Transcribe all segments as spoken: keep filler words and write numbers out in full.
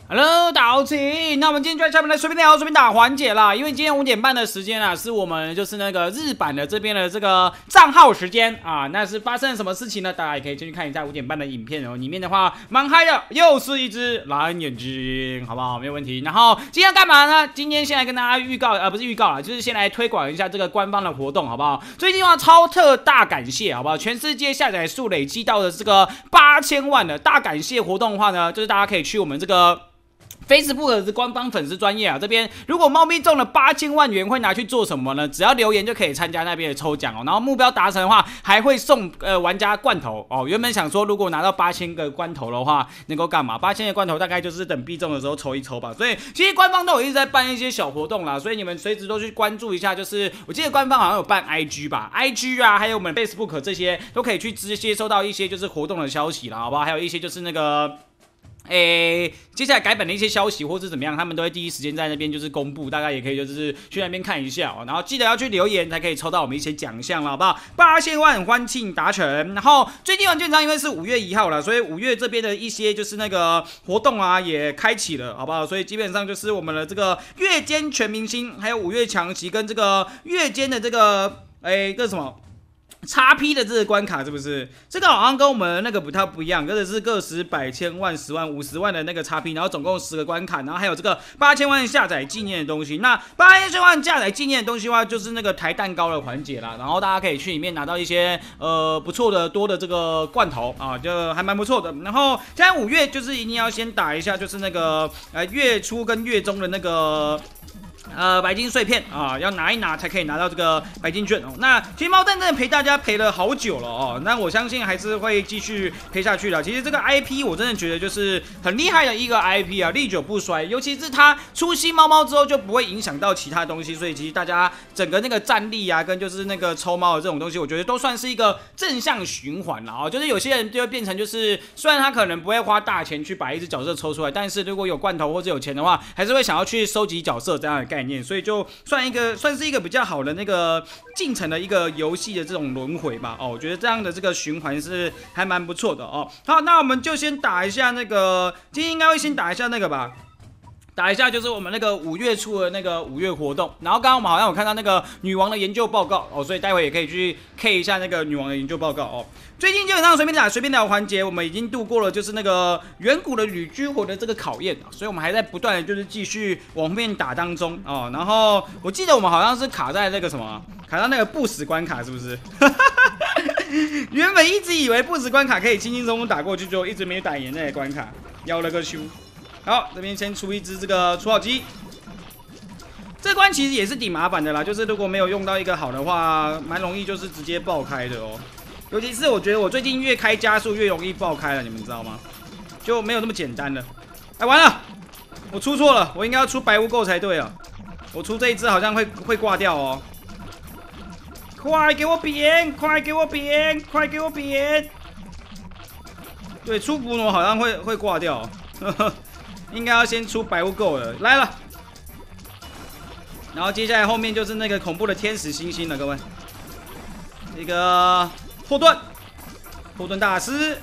Hello， 大家好，那我们今天就在下面来随便聊、随便打环节啦。因为今天五点半的时间啊，是我们就是那个日版的这边的这个账号时间啊。那是发生了什么事情呢？大家也可以进去看一下五点半的影片哦。里面的话蛮嗨的，又是一只蓝眼睛，好不好？没有问题。然后今天要干嘛呢？今天先来跟大家预告，呃，不是预告啦，就是先来推广一下这个官方的活动，好不好？最近的话超特大感谢，好不好？全世界下载数累积到的这个八千万的大感谢活动的话呢，就是大家可以去我们这个Facebook 的官方粉丝专页啊，这边如果猫咪中了八千万元，会拿去做什么呢？只要留言就可以参加那边的抽奖哦。然后目标达成的话，还会送呃玩家罐头哦。原本想说，如果拿到八千个罐头的话，能够干嘛？八千个罐头大概就是等必中的时候抽一抽吧。所以其实官方都有一直在办一些小活动啦，所以你们随时都去关注一下。就是我记得官方好像有办 I G 吧 ，I G 啊，还有我们 Facebook 这些都可以去直接收到一些就是活动的消息啦，好不好？还有一些就是那个。诶，接下来改版的一些消息或是怎么样，他们都会第一时间在那边就是公布，大家也可以就是去那边看一下哦。然后记得要去留言，才可以抽到我们一些奖项了，好不好？八千万欢庆达成。然后最近玩券商因为是五月一号了，所以五月这边的一些就是那个活动啊也开启了，好不好？所以基本上就是我们的这个月间全明星，还有五月强袭跟这个月间的这个诶这什么。叉 P 的这个关卡是不是？这个好像跟我们那个不太不一样，跟的是个十百千万十万五十万的那个叉 P， 然后总共十个关卡，然后还有这个八千万下载纪念的东西。那八千万下载纪念的东西的话，就是那个抬蛋糕的环节啦。然后大家可以去里面拿到一些呃不错的多的这个罐头啊，就还蛮不错的。然后现在五月就是一定要先打一下，就是那个呃月初跟月中的那个。呃，白金碎片啊，要拿一拿才可以拿到这个白金券哦。那其实猫蛋真的陪大家陪了好久了哦，那我相信还是会继续陪下去的。其实这个 I P 我真的觉得就是很厉害的一个 I P 啊，历久不衰。尤其是它出新猫猫之后就不会影响到其他东西，所以其实大家整个那个战力啊，跟就是那个抽猫的这种东西，我觉得都算是一个正向循环了哦。就是有些人就会变成就是，虽然他可能不会花大钱去把一只角色抽出来，但是如果有罐头或者有钱的话，还是会想要去收集角色这样的概念。所以就算一个算是一个比较好的那个进程的一个游戏的这种轮回吧，哦，我觉得这样的这个循环是还蛮不错的哦。好，那我们就先打一下那个，今天应该会先打一下那个吧。打一下就是我们那个五月初的那个五月活动，然后刚刚我们好像有看到那个女王的研究报告哦，所以待会也可以去 K 一下那个女王的研究报告哦。最近基本上随便打随便聊环节，我们已经度过了就是那个远古的旅居活的这个考验，所以我们还在不断的就是继续往后面打当中哦。然后我记得我们好像是卡在那个什么，卡到那个不死关卡是不是？原本一直以为不死关卡可以轻轻松松打过去，就一直没打赢那个关卡，要了个球。好，这边先出一只这个除草机，这关其实也是挺麻烦的啦，就是如果没有用到一个好的话，蛮容易就是直接爆开的哦。尤其是我觉得我最近越开加速越容易爆开了，你们知道吗？就没有那么简单了。哎，完了，我出错了，我应该要出白污垢才对啊。我出这一只好像会会挂掉哦。快给我扁！快给我扁！快给我扁！对，出古诺好像会会挂掉。呵呵，应该要先出白污垢了，来了。然后接下来后面就是那个恐怖的天使星星了，各位。这个破盾，破盾大师。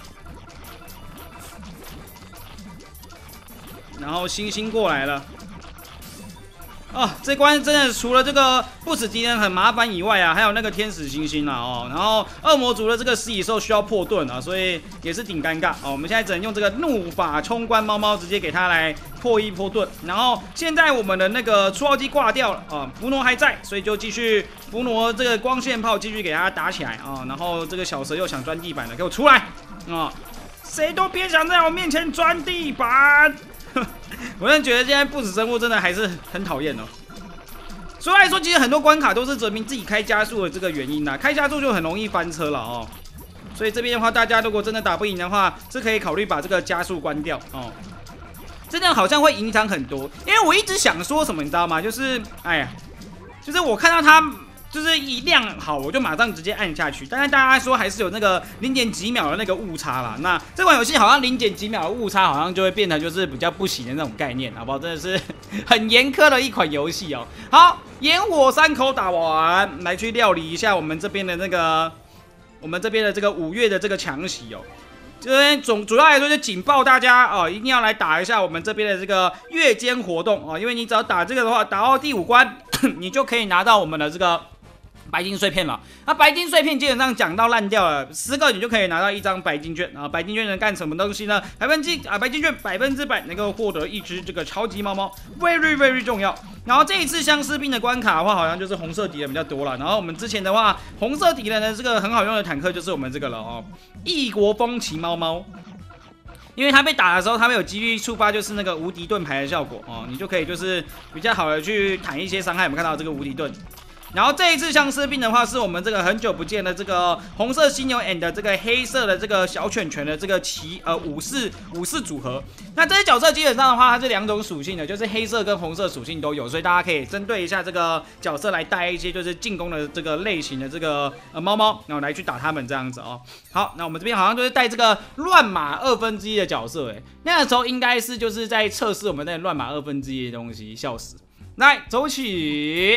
然后星星过来了。哦，这关真的除了这个不死敌人很麻烦以外啊，还有那个天使星星啊哦，然后恶魔族的这个食蚁兽需要破盾啊，所以也是挺尴尬哦。我们现在只能用这个怒法冲关猫猫直接给它来破一破盾。然后现在我们的那个出号机挂掉了啊，伏傩还在，所以就继续伏傩这个光线炮继续给它打起来啊。然后这个小蛇又想钻地板了，给我出来啊！谁都别想在我面前钻地板！我真的觉得现在不死生物真的还是很讨厌哦。所以来说，其实很多关卡都是证明自己开加速的这个原因啦，开加速就很容易翻车了哦。所以这边的话，大家如果真的打不赢的话，是可以考虑把这个加速关掉哦。这样好像会影响很多，因为我一直想说什么，你知道吗？就是，哎呀，就是我看到他。就是一亮好，我就马上直接按下去。但是大家说还是有那个零点几秒的那个误差啦。那这款游戏好像零点几秒的误差，好像就会变成就是比较不行的那种概念，好不好？真的是很严苛的一款游戏哦。好，炎火三口打完，来去料理一下我们这边的那个，我们这边的这个五月的这个强袭哦。 这边总主要来说就警报大家哦，一定要来打一下我们这边的这个月间活动哦，因为你只要打这个的话，打到第五关，你就可以拿到我们的这个白金碎片了。那白金碎片基本上讲到烂掉了，十个你就可以拿到一张白金券啊。白金券能干什么东西呢？百分之啊，白金券百分之百能够获得一只这个超级猫猫 ，very very 重要。然后这一次相思病的关卡的话，好像就是红色敌人比较多了。然后我们之前的话，红色敌人的这个很好用的坦克就是我们这个了哦，异国风骑猫猫。因为它被打的时候，它会有几率触发就是那个无敌盾牌的效果哦，你就可以就是比较好的去弹一些伤害。我们看到这个无敌盾。然后这一次相思病的话，是我们这个很久不见的这个红色犀牛 and 这个黑色的这个小犬犬的这个骑呃武士武士组合。那这些角色基本上的话，它是两种属性的，就是黑色跟红色属性都有，所以大家可以针对一下这个角色来带一些就是进攻的这个类型的这个呃猫猫，然后来去打他们这样子哦。好，那我们这边好像就是带这个乱码二分之一的角色，哎，那个时候应该是就是在测试我们那乱码二分之一的东西，笑死！来，走起！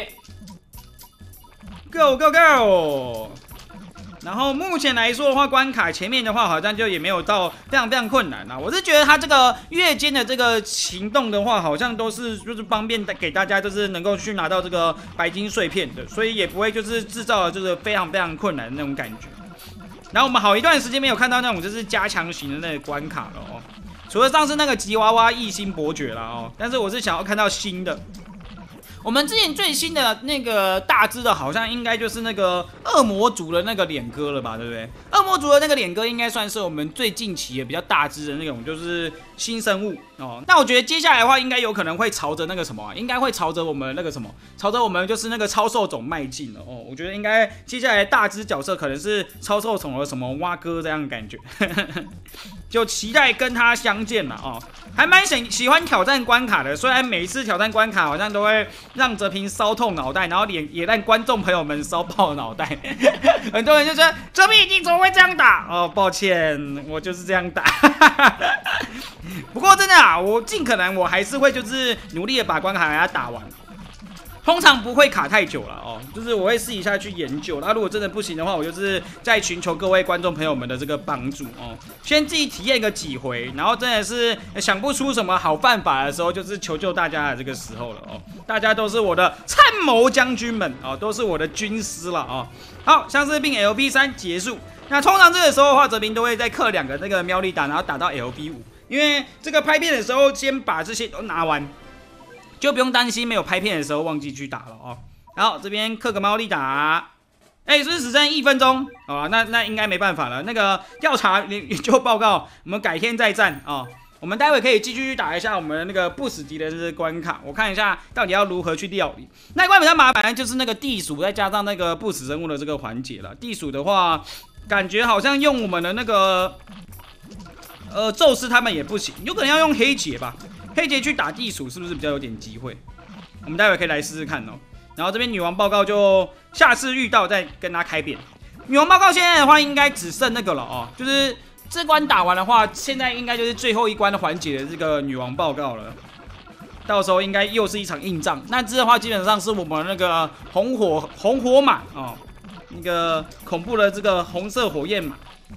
Go go go！ 然后目前来说的话，关卡前面的话好像就也没有到非常非常困难啦。我是觉得它这个月间的这个行动的话，好像都是就是方便给大家就是能够去拿到这个白金碎片的，所以也不会就是制造了就是非常非常困难的那种感觉。然后我们好一段时间没有看到那种就是加强型的那个关卡了哦，除了上次那个吉娃娃一星伯爵啦哦，但是我是想要看到新的。 我们之前最新的那个大只的，好像应该就是那个恶魔族的那个脸哥了吧，对不对？恶魔族的那个脸哥应该算是我们最近期的比较大只的那种，就是新生物哦。那我觉得接下来的话，应该有可能会朝着那个什么、啊，应该会朝着我们那个什么，朝着我们就是那个超兽种迈进了哦。我觉得应该接下来大只角色可能是超兽种的什么蛙哥这样的感觉，就期待跟他相见了哦。还蛮喜喜欢挑战关卡的，虽然每一次挑战关卡好像都会 让哲平烧痛脑袋，然后也也让观众朋友们烧爆脑袋。很多人就说哲平你怎么会这样打？哦，抱歉，我就是这样打。不过真的啊，我尽可能我还是会就是努力的把关卡给它打完。 通常不会卡太久了哦，就是我会试一下去研究。那如果真的不行的话，我就是在寻求各位观众朋友们的这个帮助哦。先自己体验个几回，然后真的是想不出什么好办法的时候，就是求救大家的这个时候了哦。大家都是我的参谋将军们哦，都是我的军师了哦。好，相思病 L P 三结束。那通常这个时候的话，哲平都会再刻两个那个喵力打，然后打到 L P 五，因为这个拍片的时候先把这些都拿完。 就不用担心没有拍片的时候忘记去打了哦。然后这边刻个猫力打，哎，是只剩一分钟啊，那那应该没办法了。那个调查研究报告，我们改天再战啊。我们待会可以继续去打一下我们的那个不死敌人的关卡，我看一下到底要如何去料理。那一关比较麻烦，就是那个地鼠再加上那个不死生物的这个环节了。地鼠的话，感觉好像用我们的那个呃宙斯他们也不行，有可能要用黑杰吧。 黑杰去打地鼠是不是比较有点机会？我们待会可以来试试看哦。然后这边女王报告就下次遇到再跟他开扁。女王报告现在的话应该只剩那个了哦，就是这关打完的话，现在应该就是最后一关的环节的这个女王报告了。到时候应该又是一场硬仗。那这的话基本上是我们那个红火红火马哦，那个恐怖的这个红色火焰马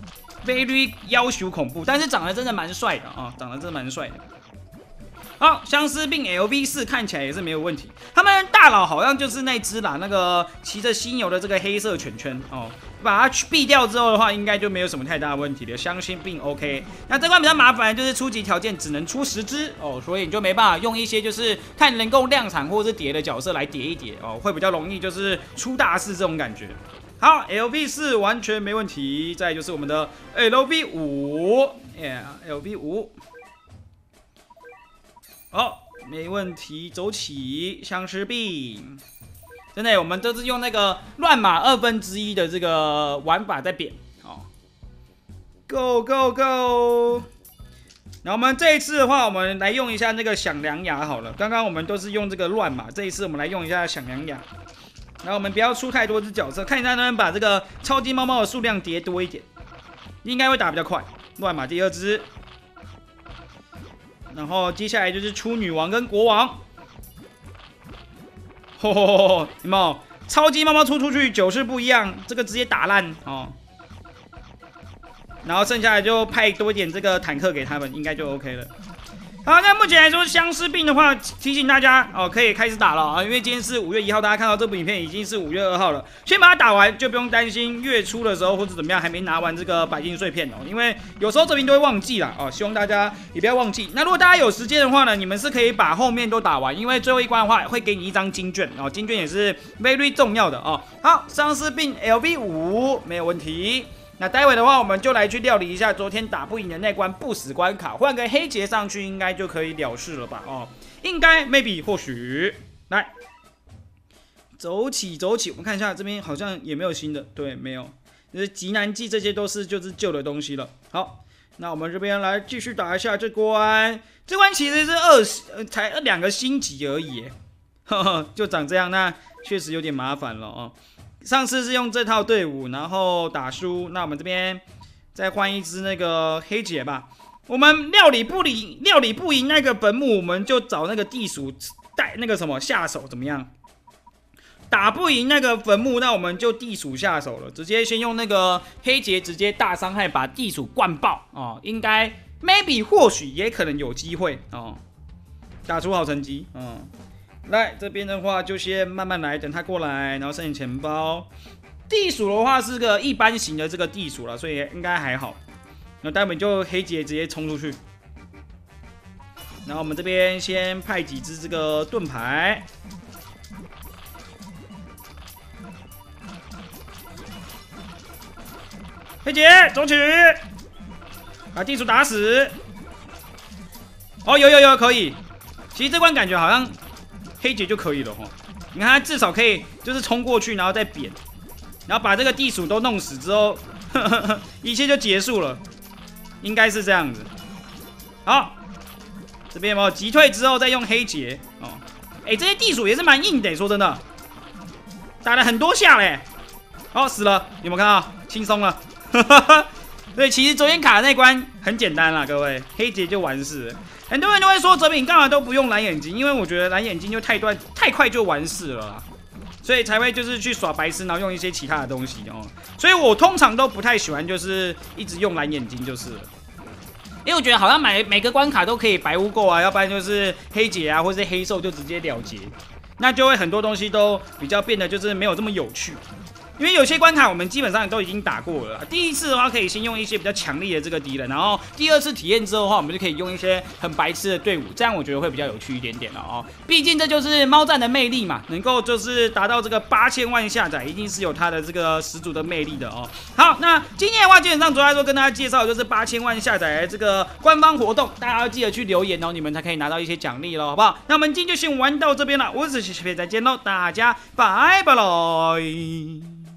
，very 要求恐怖，但是长得真的蛮帅的啊、哦，长得真的蛮帅的。 好，相思病 L V 四看起来也是没有问题。他们大佬好像就是那只啦，那个骑着犀牛的这个黑色犬犬哦，把它毙掉之后的话，应该就没有什么太大的问题了。相信病 OK。那这关比较麻烦，就是初级条件只能出十只哦，所以你就没办法用一些就是看能够量产或是叠的角色来叠一叠哦，会比较容易就是出大事这种感觉。好 ，L V 四完全没问题。再来就是我们的 L V 五，耶 ，L V 五。 好，没问题，走起，相思病。真的，我们都是用那个乱码二分之一的这个玩法在扁。哦 ，Go Go Go！ 然后我们这一次的话，我们来用一下那个响亮牙好了。刚刚我们都是用这个乱码，这一次我们来用一下响亮牙。然后我们不要出太多只角色，看一下能不能把这个超级猫猫的数量叠多一点，应该会打比较快。乱码第二只。 然后接下来就是出女王跟国王，吼吼吼！有没有？超级猫猫出出去就是不一样，这个直接打烂哦。 然后剩下的就派多一点这个坦克给他们，应该就 OK 了。好，那目前来说，相思病的话，提醒大家哦，可以开始打了啊，因为今天是五月一号，大家看到这部影片已经是五月二号了，先把它打完，就不用担心月初的时候或者怎么样还没拿完这个白金碎片哦，因为有时候这边都会忘记啦哦，希望大家也不要忘记。那如果大家有时间的话呢，你们是可以把后面都打完，因为最后一关的话会给你一张金券哦，金券也是 very 重要的哦。好，相思病 L V 五没有问题。那待会的话，我们就来去料理一下昨天打不赢的那关不死关卡，换个黑杰上去，应该就可以了事了吧？哦，应该 maybe 或许来走起走起，我们看一下这边好像也没有新的，对，没有，就是极难记这些都是就是旧的东西了。好，那我们这边来继续打一下这关，这关其实是二十、呃、才两个星级而已，呵呵，就长这样，那确实有点麻烦了哦。上次是用这套队伍，然后打输。那我们这边再换一只那个黑姐吧。我们料理不理料理不赢那个本木，我们就找那个地鼠带那个什么下手，怎么样？打不赢那个坟墓，那我们就地鼠下手了，直接先用那个黑杰直接大伤害把地鼠灌爆哦，应该 maybe 或许也可能有机会哦，打出好成绩，嗯。来这边的话，就先慢慢来，等他过来，然后剩下钱包。地鼠的话是个一般型的这个地鼠了，所以应该还好。那待会就黑杰直接冲出去。然后我们这边先派几只这个盾牌。黑杰走起，把地鼠打死。哦，有有有，可以。其实这关感觉好像。黑杰就可以了哈，你看他至少可以就是冲过去，然后再扁，然后把这个地鼠都弄死之后，呵呵呵一切就结束了，应该是这样子。好，这边有没有击退之后再用黑杰哦？哎、欸，这些地鼠也是蛮硬的，说真的，打了很多下嘞。哦，死了，有没有看到？轻松了。对，其实昨天卡的那关很简单啦，各位，黑杰就完事了。很多人都会说哲品干嘛都不用蓝眼睛，因为我觉得蓝眼睛就太短太快就完事了啦，所以才会就是去耍白痴，然后用一些其他的东西哦。所以我通常都不太喜欢就是一直用蓝眼睛就是了，因为我觉得好像每每个关卡都可以白污垢啊，要不然就是黑杰啊，或是黑兽就直接了结，那就会很多东西都比较变得就是没有这么有趣。因为有些关卡我们基本上都已经打过了啦，第一次的话可以先用一些比较强力的这个敌人，然后第二次体验之后的话，我们就可以用一些很白痴的队伍，这样我觉得会比较有趣一点点了哦。毕竟这就是猫战的魅力嘛，能够就是达到这个八千万下载，一定是有它的这个十足的魅力的哦。好，那今天的话基本上主要来说跟大家介绍的就是八千万下载的这个官方活动，大家要记得去留言哦，你们才可以拿到一些奖励咯，好不好？那我们今天就先玩到这边了，我是小皮，再见喽，大家拜拜喽。